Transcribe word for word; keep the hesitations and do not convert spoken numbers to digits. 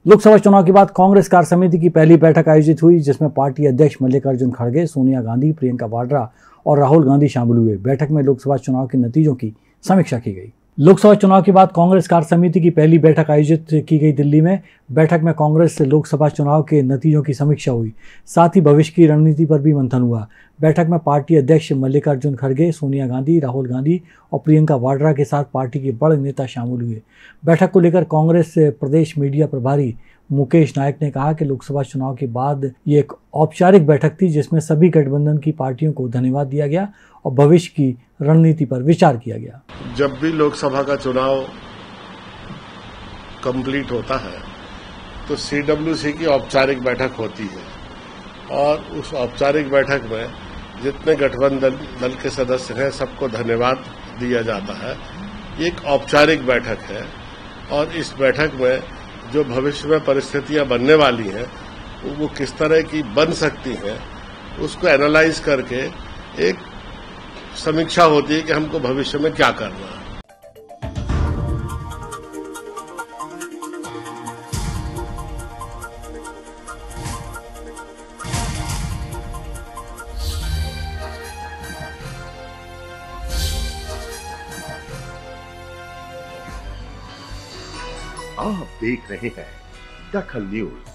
लोकसभा चुनाव के बाद कांग्रेस कार्य समिति की पहली बैठक आयोजित हुई, जिसमें पार्टी अध्यक्ष मल्लिकार्जुन खड़गे, सोनिया गांधी, प्रियंका वाड्रा और राहुल गांधी शामिल हुए। बैठक में लोकसभा चुनाव के नतीजों की समीक्षा की गई। लोकसभा चुनाव के बाद कांग्रेस कार्य समिति की पहली बैठक आयोजित की गई दिल्ली में। बैठक में कांग्रेस से लोकसभा चुनाव के नतीजों की समीक्षा हुई, साथ ही भविष्य की रणनीति पर भी मंथन हुआ। बैठक में पार्टी अध्यक्ष मल्लिकार्जुन खड़गे, सोनिया गांधी, राहुल गांधी और प्रियंका वाड्रा के साथ पार्टी के बड़े नेता शामिल हुए। बैठक को लेकर कांग्रेस प्रदेश मीडिया प्रभारी मुकेश नायक ने कहा कि लोकसभा चुनाव के बाद ये एक औपचारिक बैठक थी, जिसमें सभी गठबंधन की पार्टियों को धन्यवाद दिया गया और भविष्य की रणनीति पर विचार किया गया। जब भी लोकसभा का चुनाव कंप्लीट होता है तो सीडब्ल्यूसी की औपचारिक बैठक होती है और उस औपचारिक बैठक में जितने गठबंधन दल के सदस्य हैं सबको धन्यवाद दिया जाता है। ये एक औपचारिक बैठक है और इस बैठक में जो भविष्य में परिस्थितियां बनने वाली हैं वो किस तरह की बन सकती हैं उसको एनालाइज करके एक समीक्षा होती है कि हमको भविष्य में क्या करना है। आप देख रहे हैं दखल न्यूज।